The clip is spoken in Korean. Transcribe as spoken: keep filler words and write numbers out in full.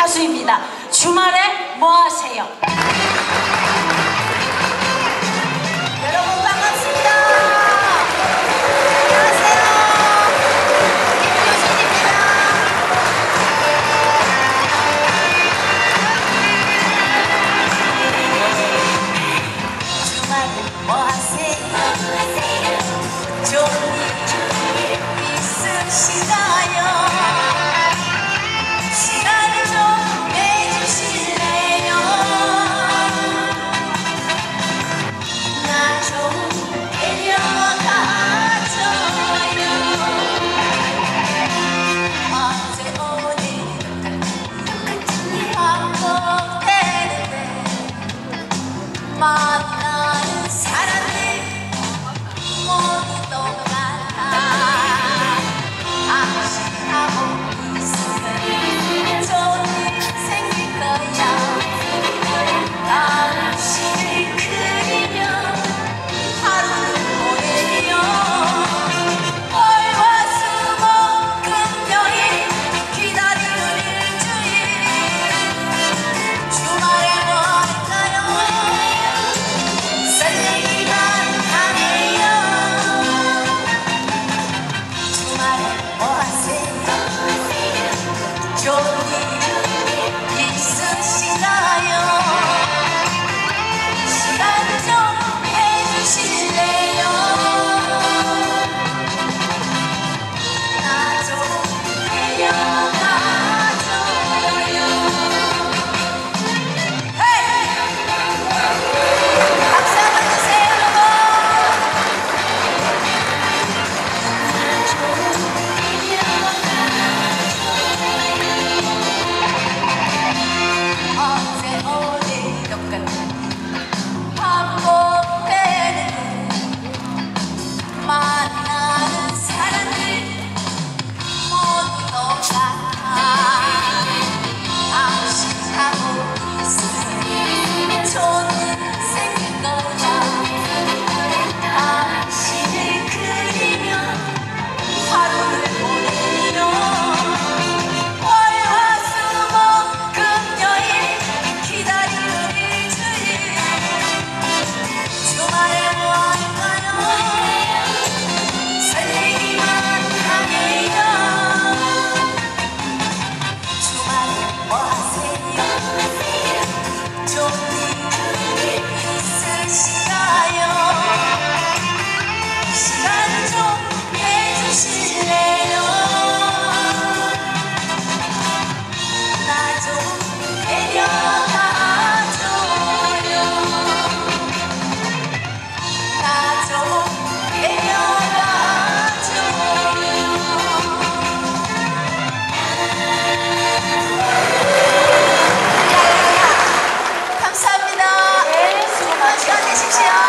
가수입니다. 주말에 뭐 하세요? 여러분 반갑습니다. 안녕하세요. 김효신입니다. 주말에 뭐 하세요? 좋은 일 있으시나요? 시간을 좀 내주실래요? 나 좀 데려가줘요. 어제 오늘 반복되는데 만나는 사람들 모두 똑같아. 당신하고 있으면 좋은 일 생길 거야. 당신을 그리며 하루를 보내요. 월화수목 금요일 기다리는 일주일. 주말에 뭐 할까요? 설레기만 하네요. 주말에 뭐 하세요? 좋은 일 있으시나요? 시간 좀 해주실래요? 나 좀 데려가줘요. 헤이! 박수 한번 주세요, 여러분. 어제 오늘 똑같은 반복되는데 만나는 사람들 모두 똑같아. 당신하고 있으면 좋은 일 생길 거야. 당신을 그리며 하루를 보내요. 월화수목 금요일 기다리는 일주일. 주말에 뭐 할까요? 설레기만 하네요. 주말에 뭐 하세요? 좋은 일 있으신가요? 시간 좀 해주실래요? 나 좀 데려가줘요. 나 좀 데려가줘요. 감사합니다. 네, 수고 좋은 시간 되십시오.